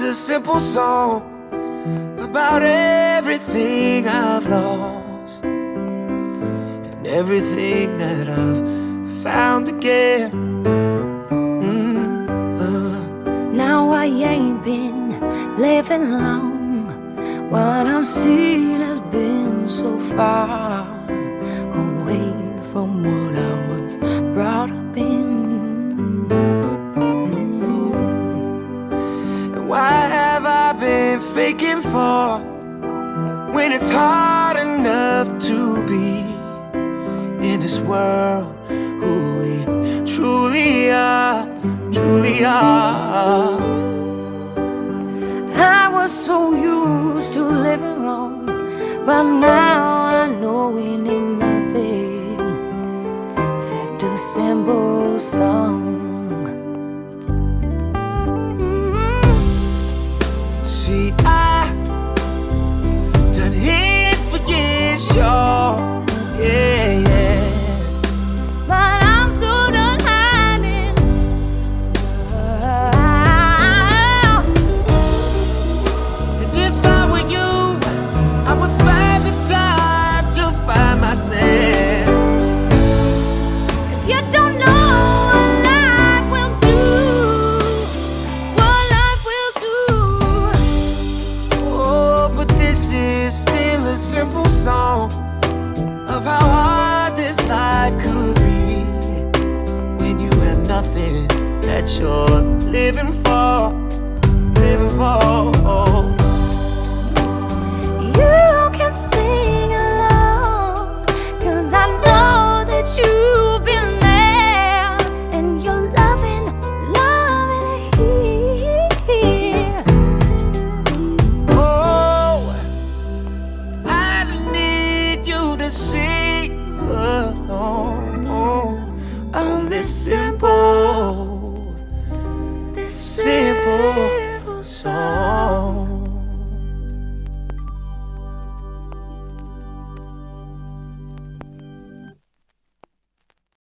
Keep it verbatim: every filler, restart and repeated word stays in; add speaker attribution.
Speaker 1: a simple song about everything I've lost and everything that I've found again. mm, uh.
Speaker 2: Now I ain't been living long. What I'm seeing has been so far away from what I was brought up in.
Speaker 1: Why have I been faking for when it's hard enough to be in this world who we truly are, truly are?
Speaker 2: I was so used to living wrong, but now I know we need nothing except a simple song.
Speaker 1: See, I done hid for years, y'all. Yeah, yeah.
Speaker 2: But I'm so done hiding.
Speaker 1: And if I were you, I would find the time to find myself.
Speaker 2: If you don't know what life will do, what life will do.
Speaker 1: Oh, but this is still a simple song of how hard this life could be when you have nothing that you're living for, living for.
Speaker 2: You can sing along, 'cause I know that you've been there, and you're loving, loving it here.
Speaker 1: Oh, I need you to sing along on this simple,
Speaker 2: This
Speaker 1: simple